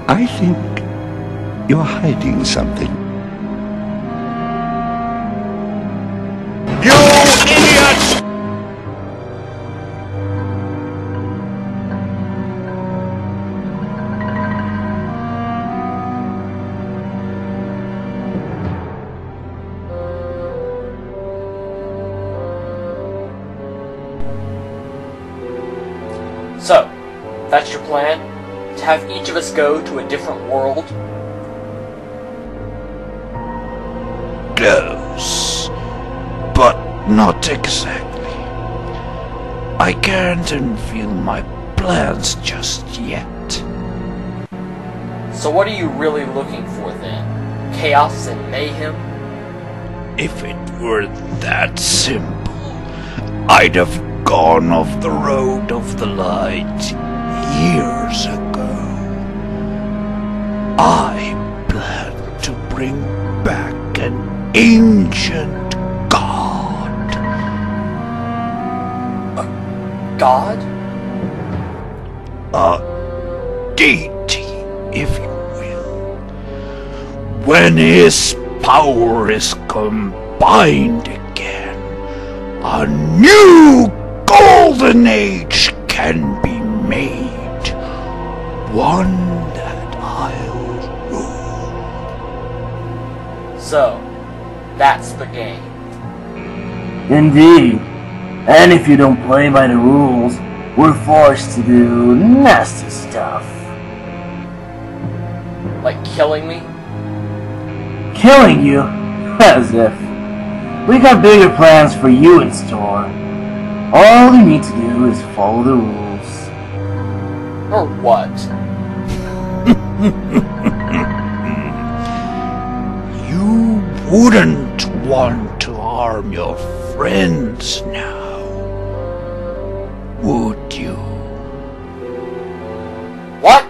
I think you're hiding something. You idiot! So, that's your plan? To have each of us go to a different world? Close, but not exactly. I can't unveil my plans just yet. So what are you really looking for then? Chaos and mayhem? If it were that simple, I'd have gone off the road of the light years ago. I plan to bring back an ancient god. A god? A deity, if you will. When his power is combined again, a new golden age can be made. One that I'll rule. So, that's the game. Indeed. And if you don't play by the rules, we're forced to do nasty stuff. Like killing me? Killing you? As if. We got bigger plans for you in store. All you need to do is follow the rules. Or what? You wouldn't want to harm your friends now, would you? What?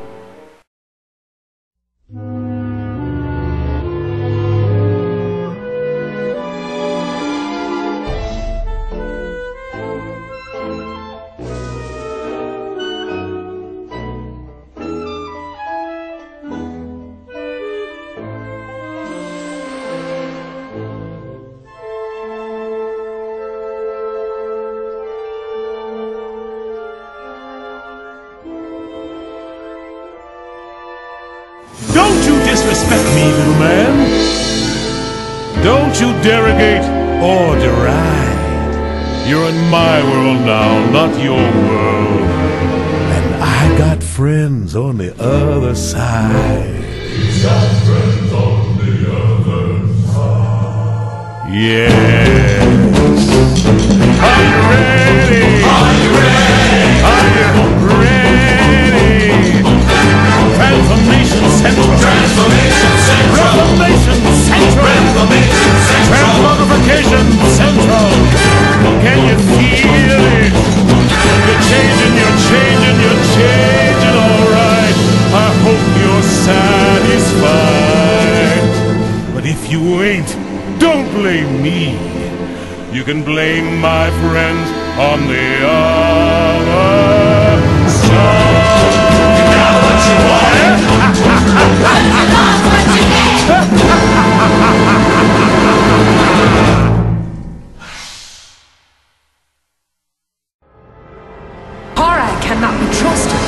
Don't you disrespect me, little man. Don't you derogate or deride. You're in my world now, not your world. And I got friends on the other side. He's got friends on the other side. Yes. Are you ready? Are you ready? Are you ready? Transformation Central. Transformation Central. Reformation Central. Reformation Central. Transmogrification Central. Can you feel it? You're changing, you're changing, you're changing, alright. I hope you're satisfied. But if you ain't, don't blame me. You can blame my friends on the other side. You got what you wanted. Koragg cannot be trusted.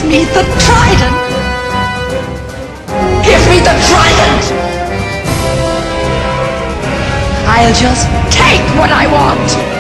me the trident! Give me the trident! I'll just take what I want!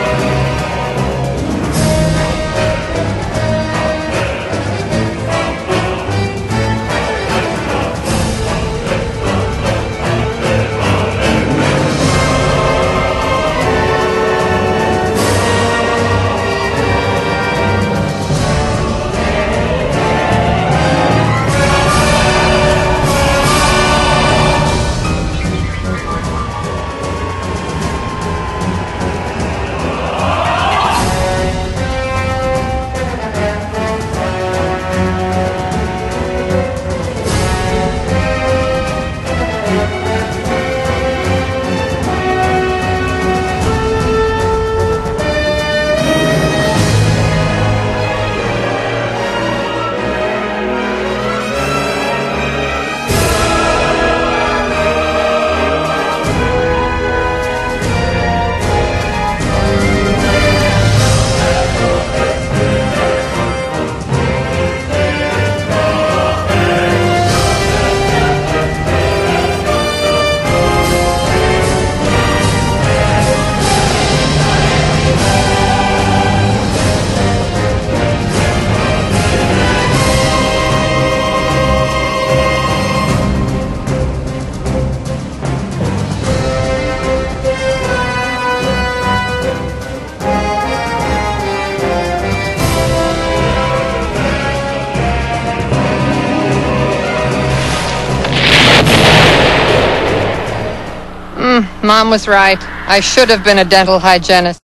Mom was right. I should have been a dental hygienist.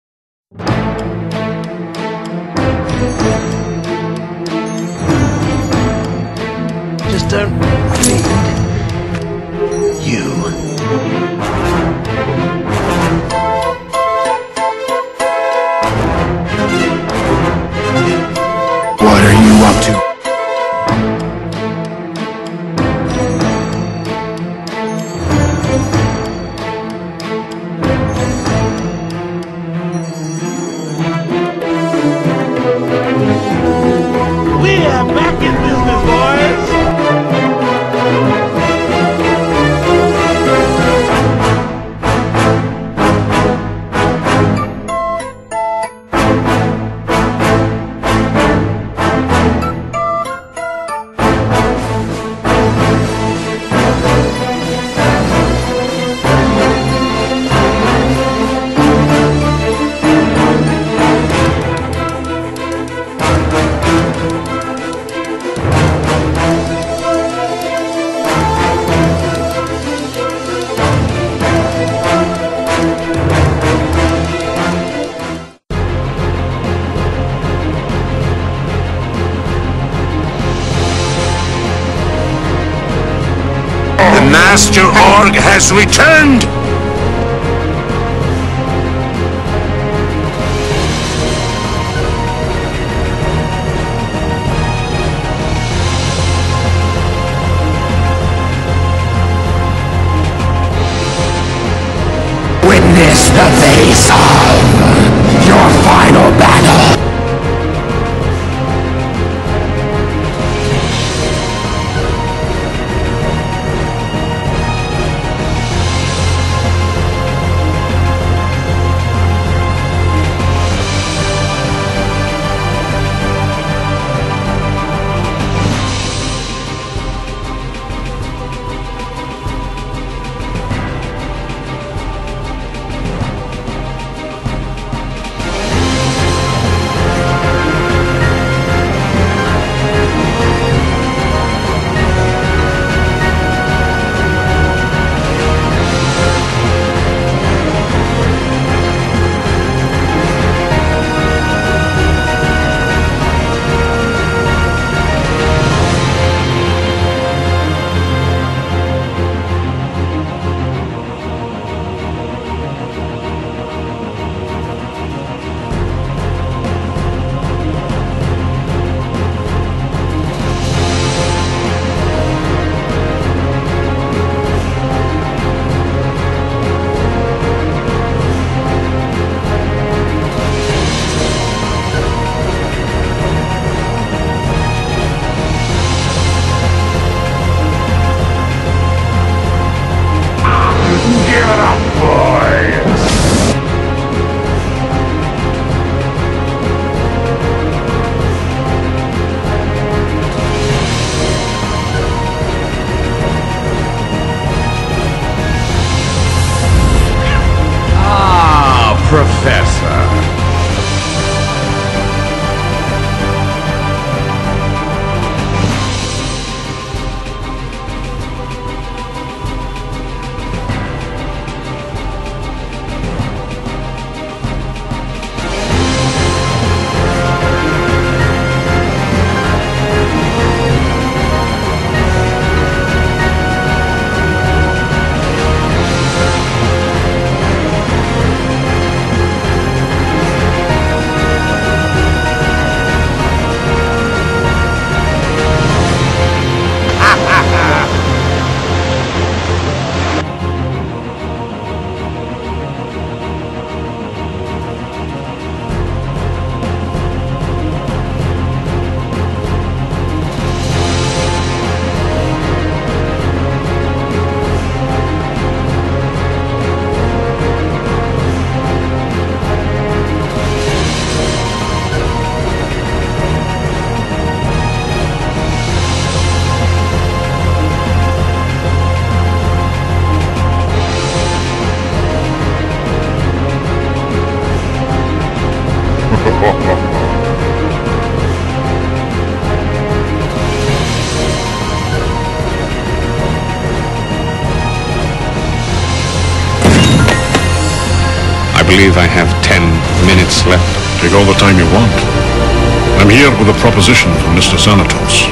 Just don't feed you. What are you up to? Master Org has returned! Witness the face of your final battle! believe I have 10 minutes left. Take all the time you want. I'm here with a proposition from Mr. Xehanort.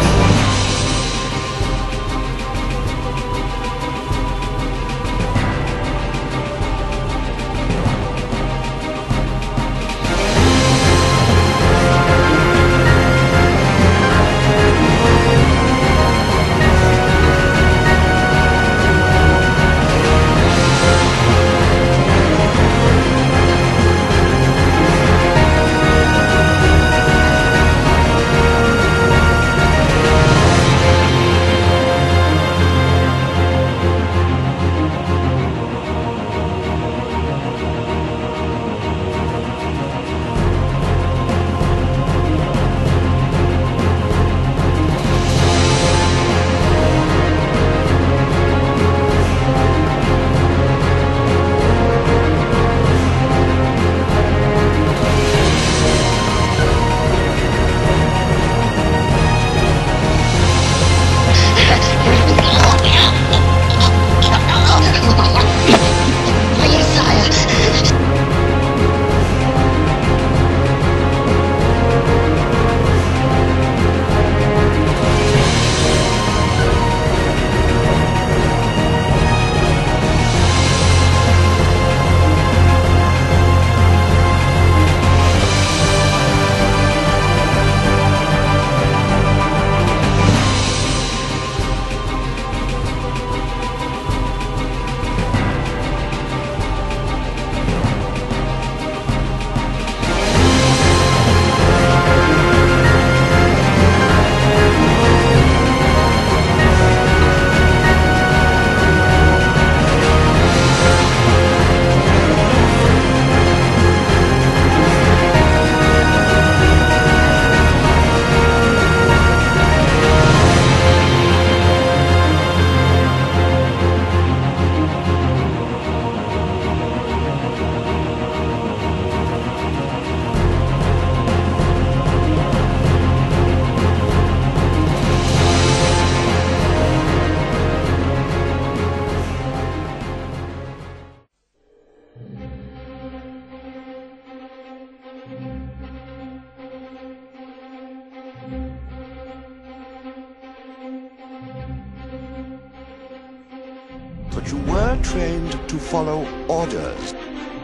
But you were trained to follow orders.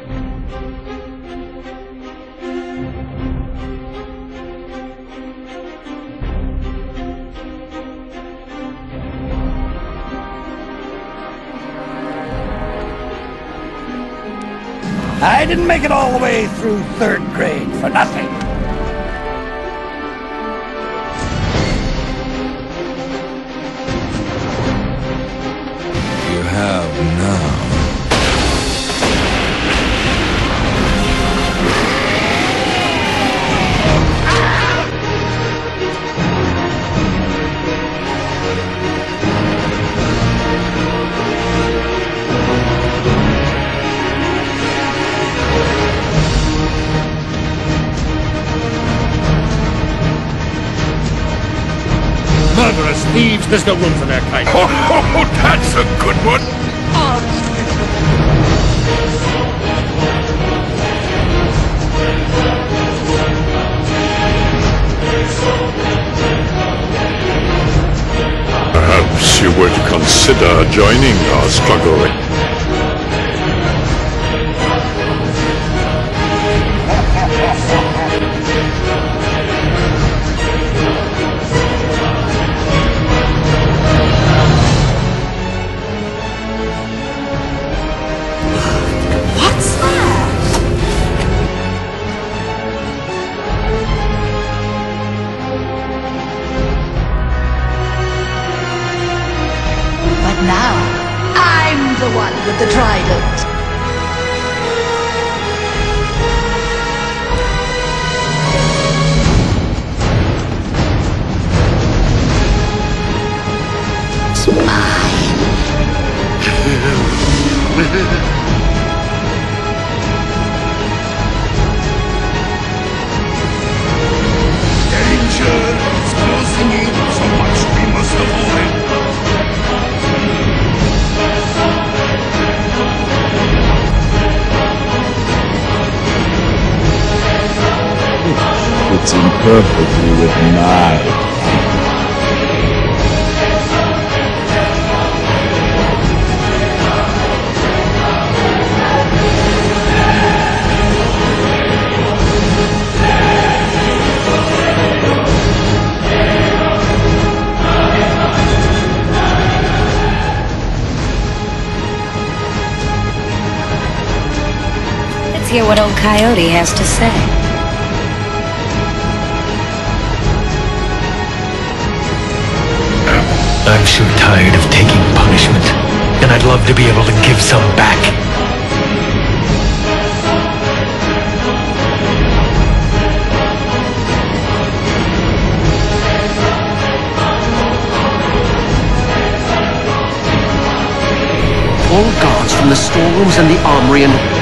I didn't make it all the way through 3rd grade for nothing. You have now. Murderers, thieves, there's no room for their kind. Oh, that's a good one! Perhaps you were to consider joining our struggle. Now, I'm the one with the trident. It's mine. Danger is closing in, so much we must avoid. perfectly with my plan. Let's hear what old Coyote has to say. I'm so tired of taking punishment, and I'd love to be able to give some back. All guards from the storerooms and the armory and